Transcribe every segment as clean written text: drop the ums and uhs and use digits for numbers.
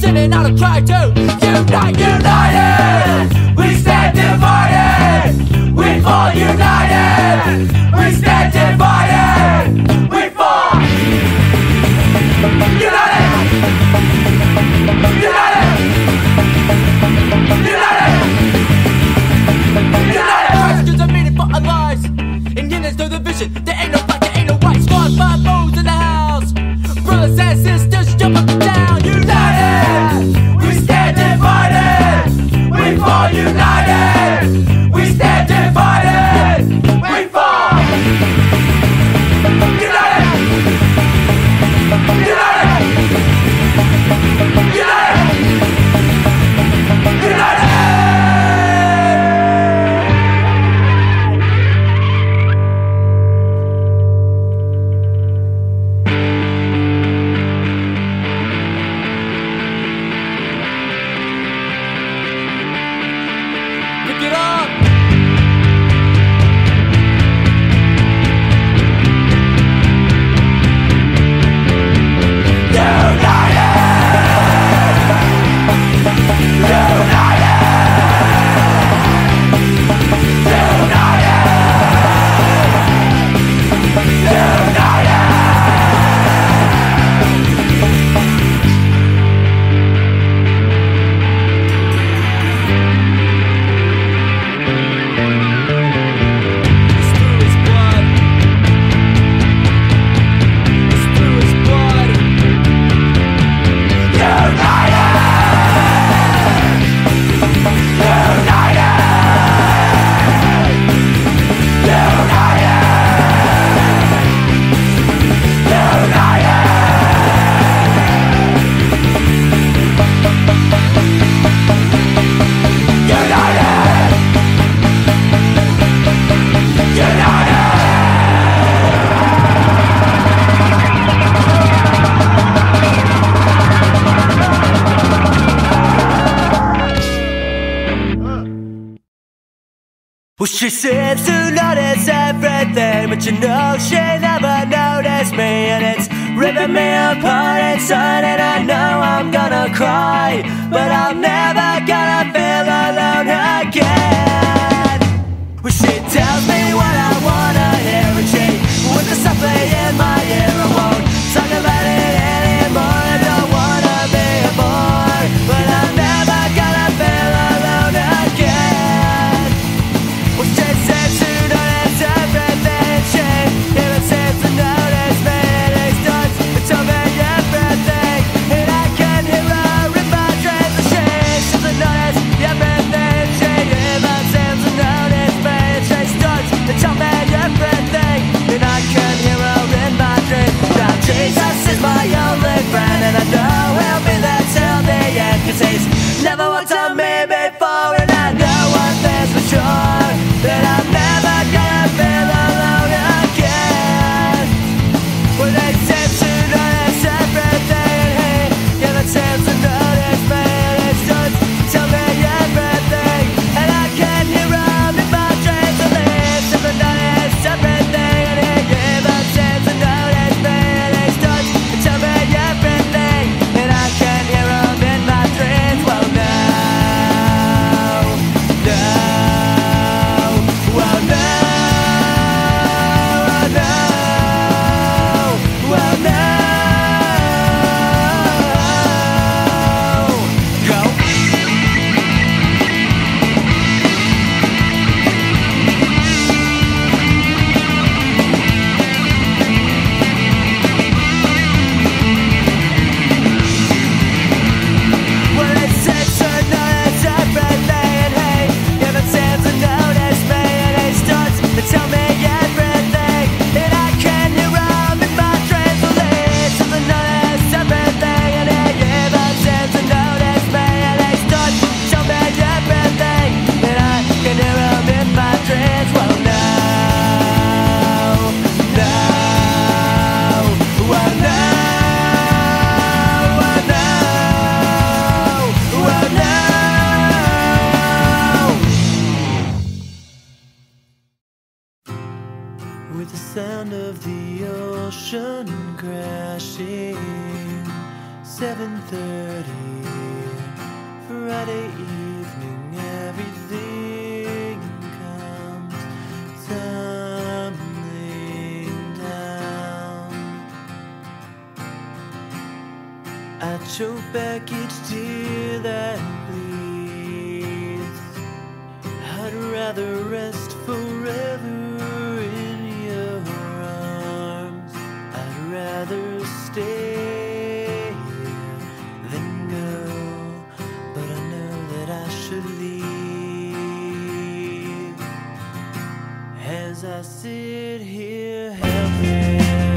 sitting on a cry to unite, united. We stand divided, we fall united. We stand divided, we fall united, united, united, united. Questions are meaning for our lives, and units know the vision. There ain't no black, there ain't no white. Squad by foes in the house, brothers and sisters, jump up and down. United, we stand divided, we fall united. We stand divided, we fall united, united, united, united. Pick it up. Well, she seems to notice everything, but you know she never noticed me. And it's ripping me apart inside, and I know I'm gonna cry, but I'm never gonna feel alone again. Well, she tells me what I wanna hear, and she whispers softly in my ear. I won't talk about it anymore, I don't wanna be a bore, but I'm never gonna feel alone again. Well, she says to notice everything, she even seems to notice me. And it starts to tell me everything, and I can hear her in my dreams. And she doesn't notice everything, she even 7:30, Friday evening, everything comes tumbling down. I choke back each tear that bleeds. I'd rather rest forever in your arms. I'd rather stay than go, but I know that I should leave. As I sit here helpless,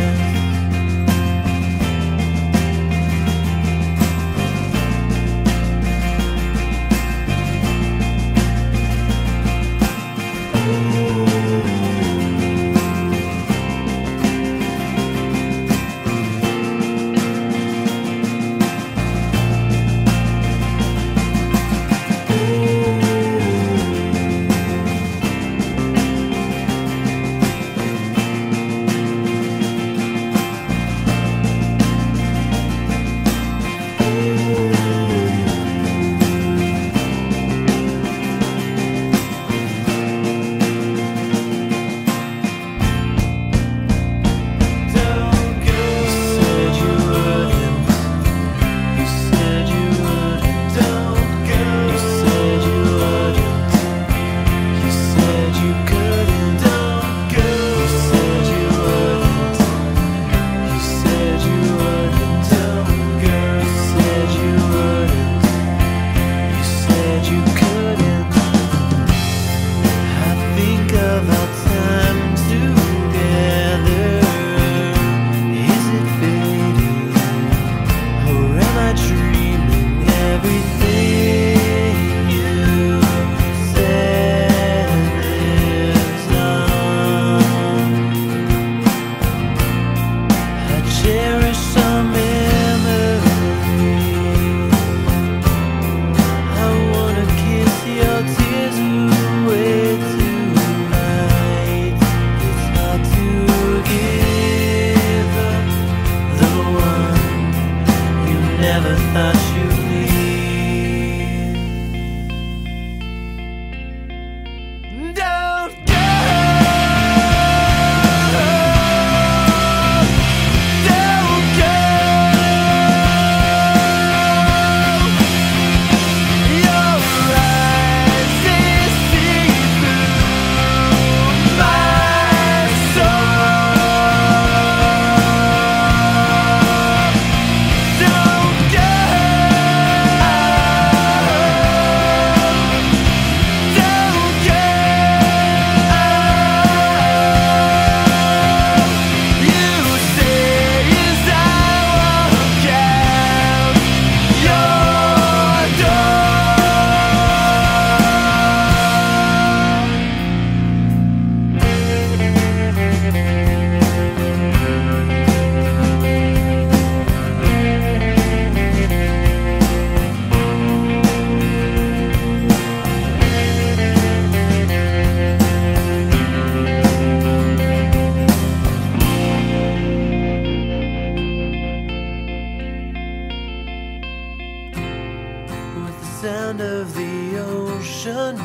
sound of the ocean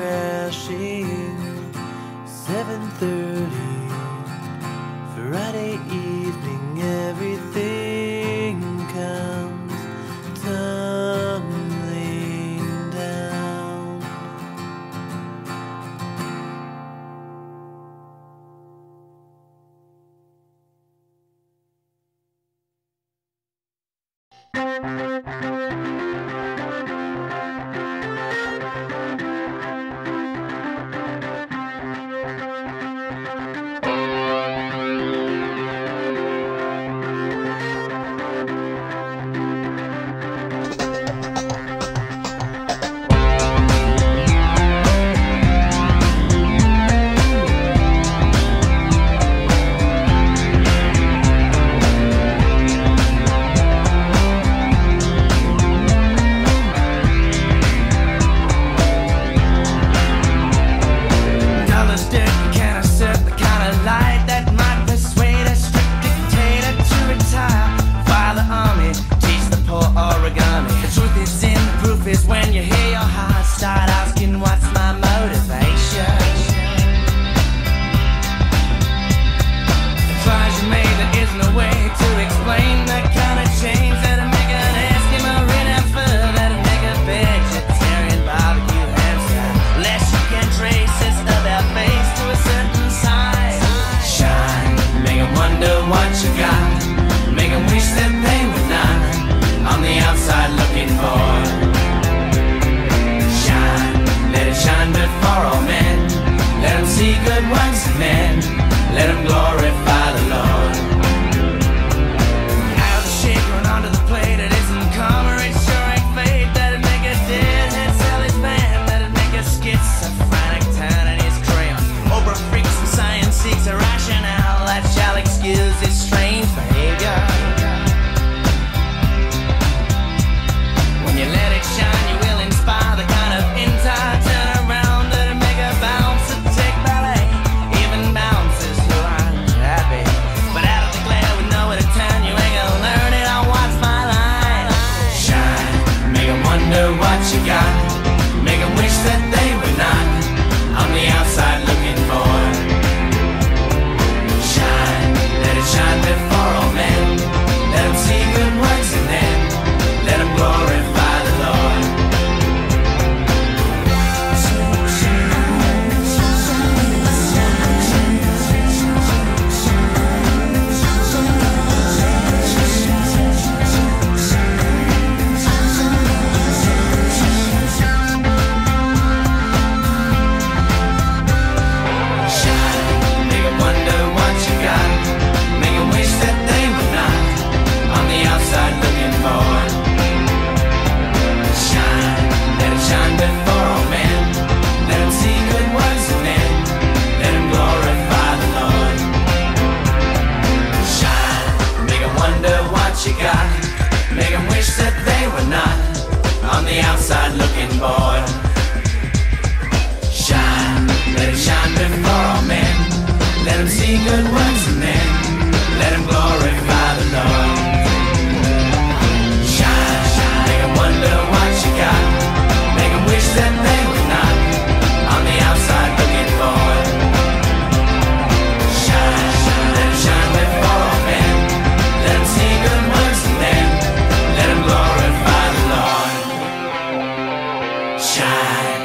crashing. 7:30, Friday evening, everything comes tumbling down. wonder what you got. Make 'em wish that they were not on the outside looking for. Shine, let it shine before all men. Let 'em see good works and then let 'em glorify the Lord. You got, make 'em wish that they were not on the outside looking bored. Shine, let it shine before all men. Let 'em see good works and then let 'em glorify the Lord. Shine, make 'em wonder what you got. Make 'em wish that they were not on the outside looking bored. Shine, let it shine before all men. Let 'em see good works and then let 'em glorify the Lord. Shine.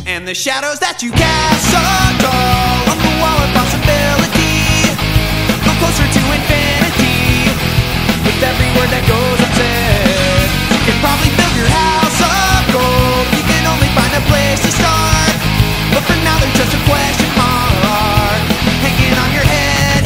And the shadows that you cast so tall on the wall of possibility go closer to infinity with every word that goes unsaid. You can probably build your house of gold, you can only find a place to start, but for now there's just a question mark hanging on your head.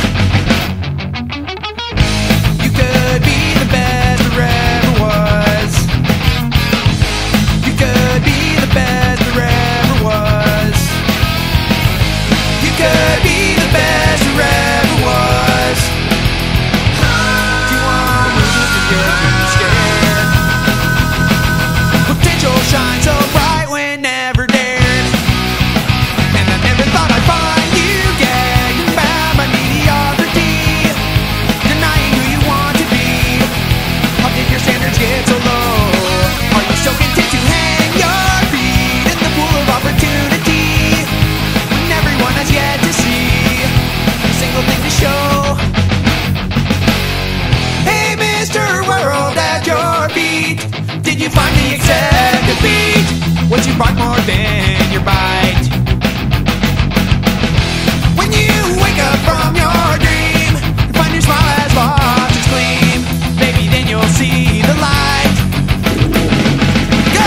You could be the best there ever was. You could be the best there ever was. You could be the best there ever was. Do you want me to get too scared? Potential shines so bright when never dared. And I never thought I'd find you gagged and bound by mediocrity, denying who you want to be. How did your standards get so low? Are you so content to hang your feet in the pool of opportunity when everyone has yet to see a single thing to show? Hey, Mr. World at your feet, did you finally accept defeat? What you brought more than your bite? When you wake up from your dream and find your smile has lost its gleam, maybe then you'll see the light. Go!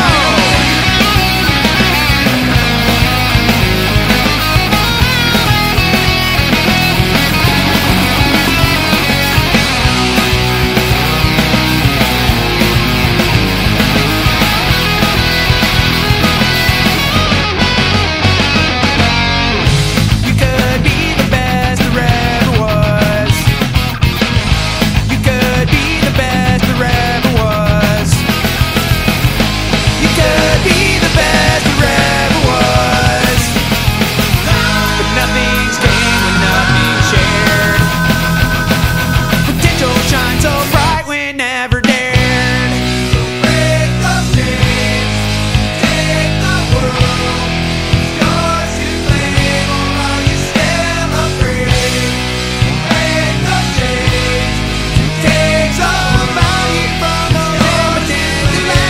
You could be the best there ever was. You could be the best there ever was. You could be the best there ever was. But nothing's gained when nothing's shared. Potential shines so bright when never dared. So break the chains, take the world. It's yours to claim, or are you still afraid? Break the chains, take some value from the limited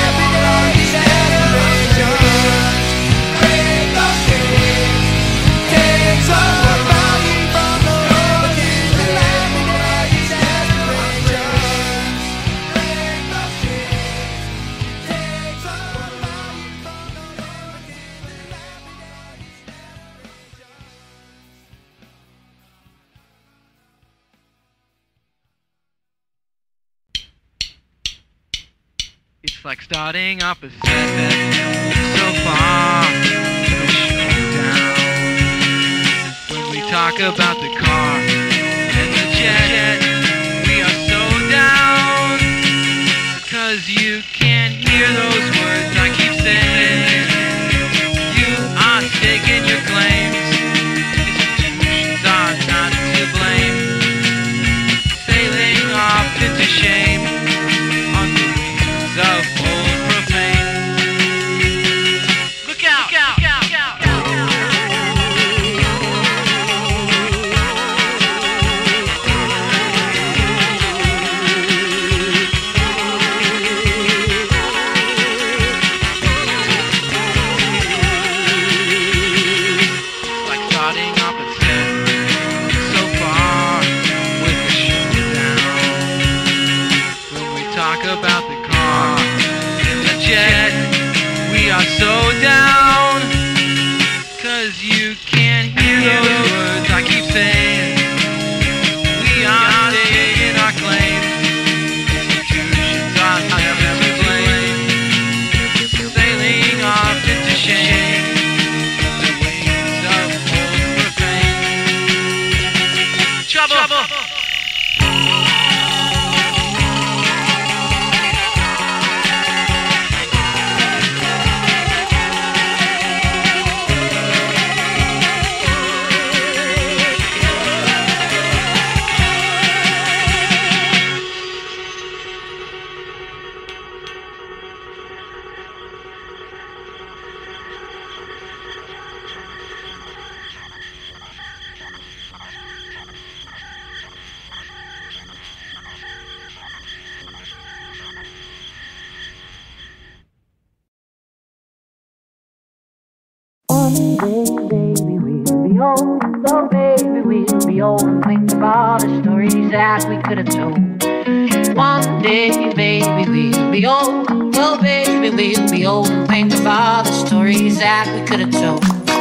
dilapidations. Break the chains, take some value from the limited dilapidations. Break the chains, take some value from the limited It's like starting up a set so far down. When we talk about the car and the jet, we are so down. 'Cause you can't hear those words I keep saying. You are staking your claims. Institutions are not to blame. Sailing off into shame on the wings of old profane. One day, baby, we'll be old. Oh, baby, we'll be old and think of all the stories that we could have told. One day, baby, we'll be old. Oh, baby, we'll be old and think of all the stories that we could have told.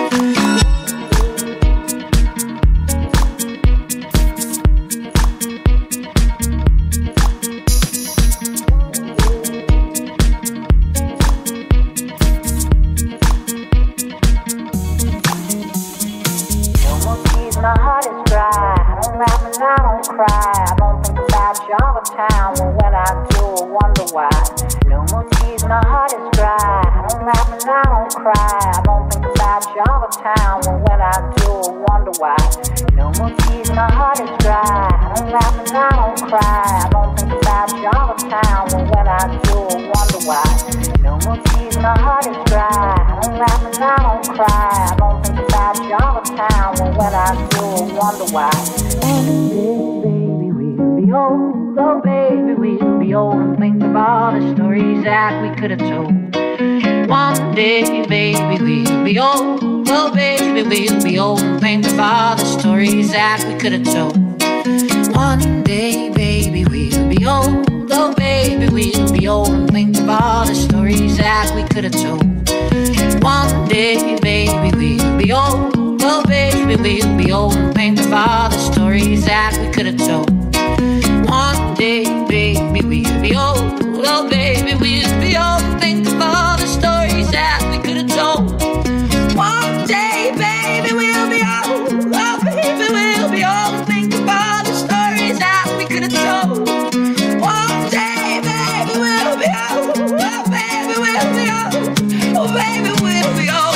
My heart is dry. I don't laugh and I don't cry. I don't think about jungle town. Well, when I do, I wonder why. No more tears. My heart is dry. I don't laugh and I don't cry. I don't think about jungle town. Well, when I do, I wonder why. No more tears. My heart is dry. I don't laugh and I don't cry. I don't think about jungle town. Well, when I do, I wonder why. No more tears. My heart is dry. I don't laugh and I don't cry. I don't think about jungle town. Well, when I do, I wonder why. One day, baby, we'll be old. Oh, baby, we'll be old and think of all the stories that we could have told. One day, baby, we'll be old. Oh, baby, we'll be old and think of all the stories that we could have told. One day, baby, we'll be old. Oh, baby, we'll be old and think of all the stories that we could have told. One day, baby, we'll be old. Oh, baby, we'll be old and think of all the stories that we could have told. One day, baby, we'll be old. Oh, baby, we'll be old and think of all the stories that we could have told. One day, baby, we'll be old. Oh, baby, we'll be old and think of all the stories that we could have told. One day, baby, we'll be old. Oh, baby, we'll be old. Oh, baby, we'll be old.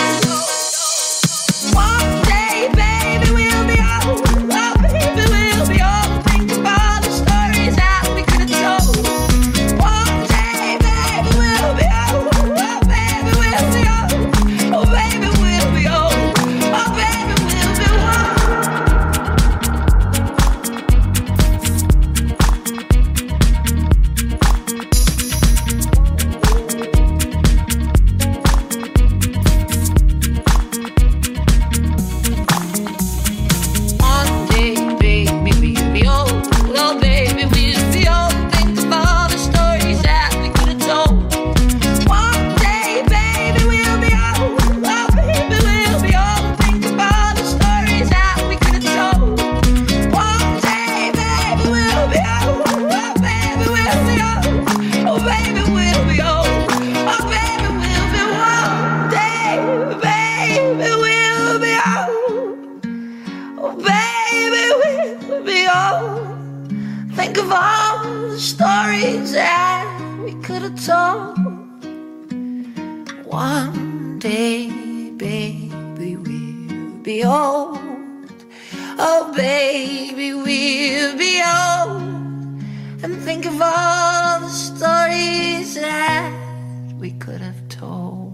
One day, baby, we'll be old. Oh, baby, we'll be old. Think of all the stories that we could have told. One day, baby, we'll be old. Oh, baby, we'll be old. Oh, baby, we'll be old. Oh, baby, we'll be One day, baby, we'll be old. Oh, baby, we'll be old. Think of all the stories that we could have told. One day, baby, we'll be old. Oh, baby, we'll be old. Think of all the stories that we could have told. One day, baby, we'll be old. Oh, baby, we'll be old. Oh, baby, we'll be old. Oh, baby, we'll be one day, baby, we'll be old. Oh, baby, we'll be old. Think of all the stories that we could have told. One day, baby, we'll be old. Oh, baby, we'll be old. And think of all the stories that we could have told.